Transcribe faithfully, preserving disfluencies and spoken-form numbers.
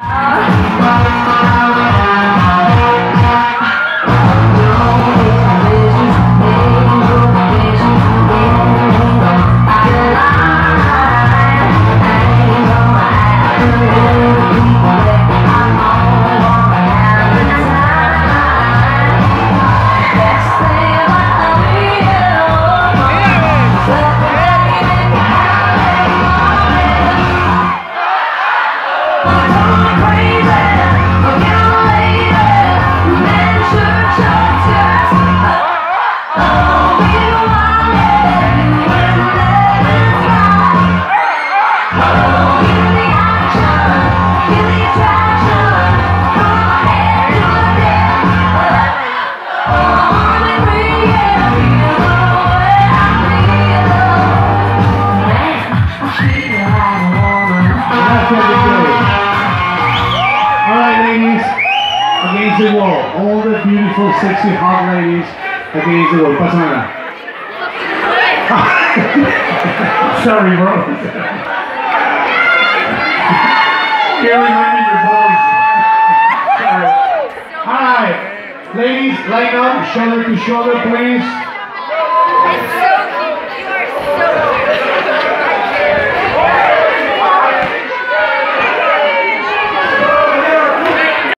Against the wall. All the beautiful, sexy, hot ladies against the wall. Pasa nada. Sorry, bro. Can't remember your voice. Sorry. Alright. Ladies, line up, shoulder to shoulder, please.